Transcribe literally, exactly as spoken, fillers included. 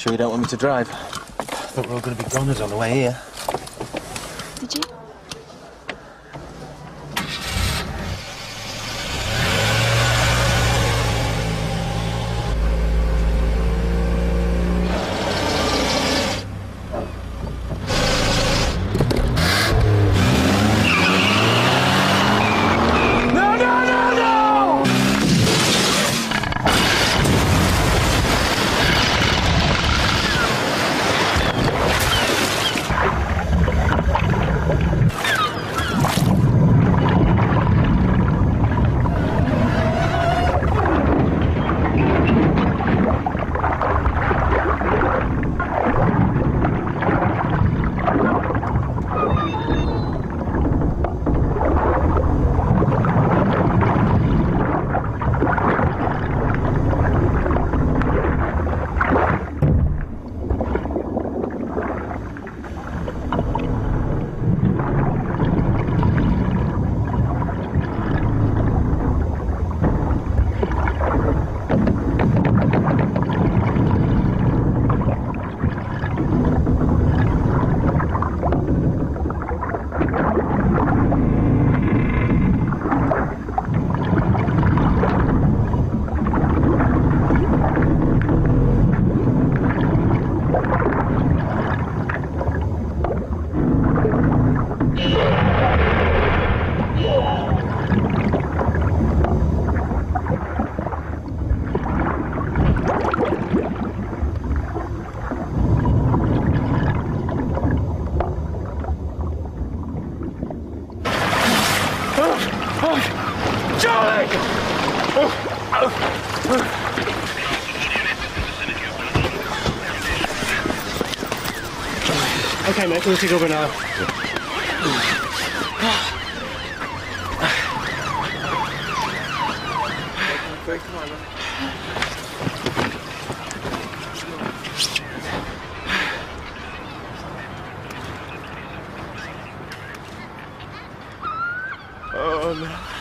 Sure you don't want me to drive? Thought we were all going to be goners on the way here. Did you? Charlie! Okay, mate, we'll take over now. Come on, man. Oh, no.